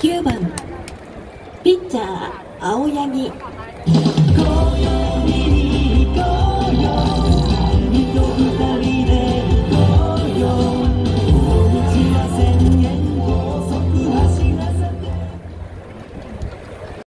9番ピッチャー青柳